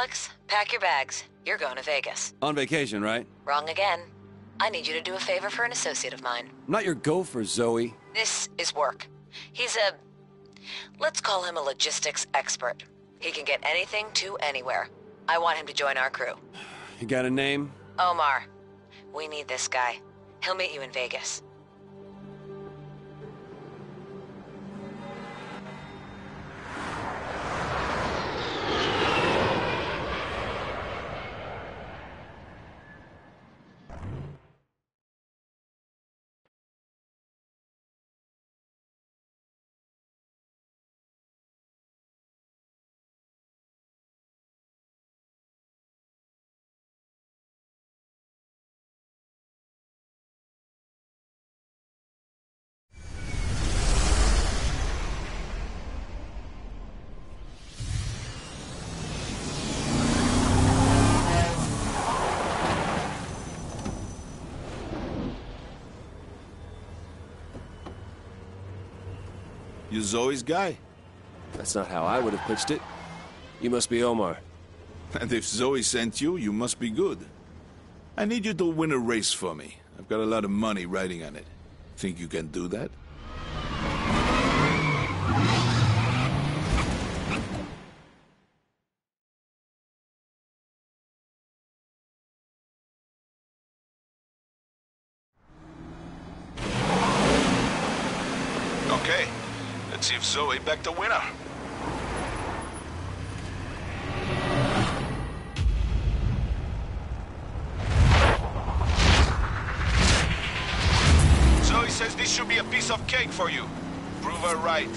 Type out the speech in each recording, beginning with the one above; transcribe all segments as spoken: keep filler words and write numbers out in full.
Alex, pack your bags. You're going to Vegas. On vacation, right? Wrong again. I need you to do a favor for an associate of mine. I'm not your gopher, Zoe. This is work. He's a... let's call him a logistics expert. He can get anything to anywhere. I want him to join our crew. You got a name? Omar. We need this guy. He'll meet you in Vegas. You Zoe's guy? That's not how I would have pitched it. You must be Omar. And if Zoe sent you, you must be good. I need you to win a race for me. I've got a lot of money riding on it. Think you can do that? Okay. Let's see if Zoe backed the winner. Zoe says this should be a piece of cake for you. Prove her right.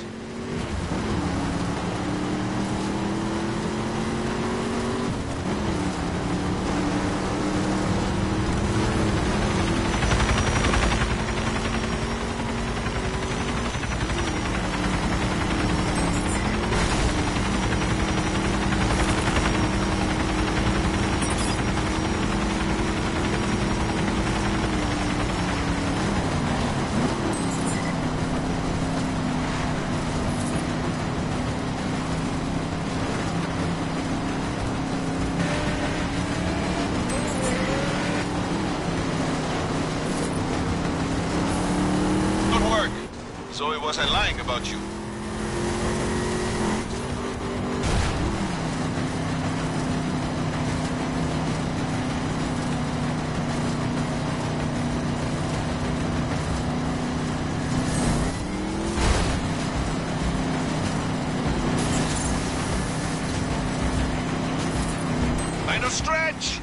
Zoe wasn't lying about you. Final stretch!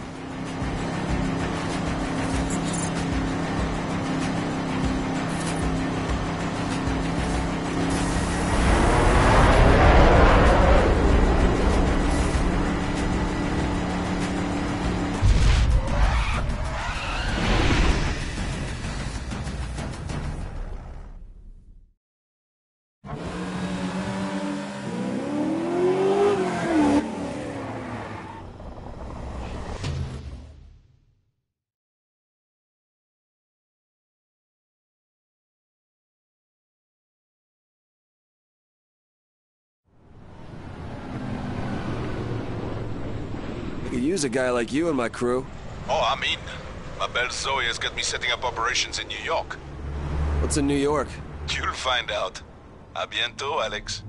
I could use a guy like you in my crew. Oh, I'm in. My belle Zoe has got me setting up operations in New York. What's in New York? You'll find out. A bientôt, Alex.